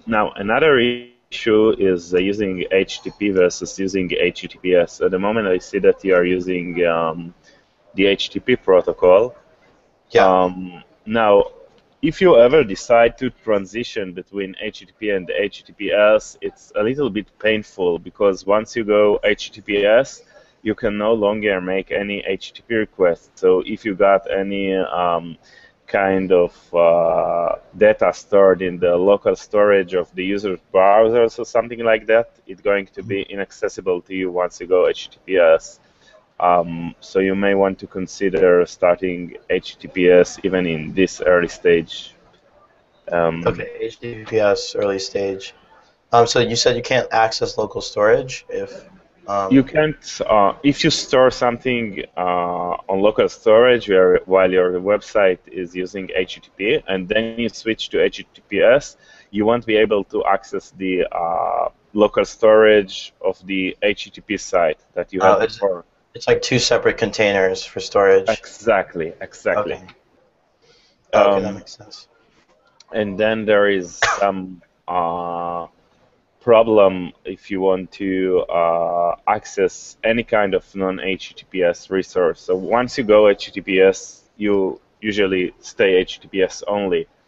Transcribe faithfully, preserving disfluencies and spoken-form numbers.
now, another issue is uh, using H T T P versus using H T T P S. At the moment, I see that you are using um, the H T T P protocol. Yeah. Um, now, if you ever decide to transition between H T T P and H T T P S, it's a little bit painful because once you go H T T P S, you can no longer make any H T T P requests. So if you got any um, kind of uh, data stored in the local storage of the user's browsers or something like that, it's going to be inaccessible to you once you go H T T P S. Um, so you may want to consider starting H T T P S even in this early stage. Um, Okay, H T T P S early stage. Um, so you said you can't access local storage if. Um, you can't, uh, if you store something uh, on local storage where, while your website is using H T T P and then you switch to H T T P S, you won't be able to access the uh, local storage of the H T T P site that you had oh, it's, before. it's like two separate containers for storage. Exactly, exactly. Okay. Oh, okay, that Um, makes sense. and then there is some uh, problem if you want to uh, access any kind of non-H T T P S resource. So once you go H T T P S, you usually stay H T T P S only.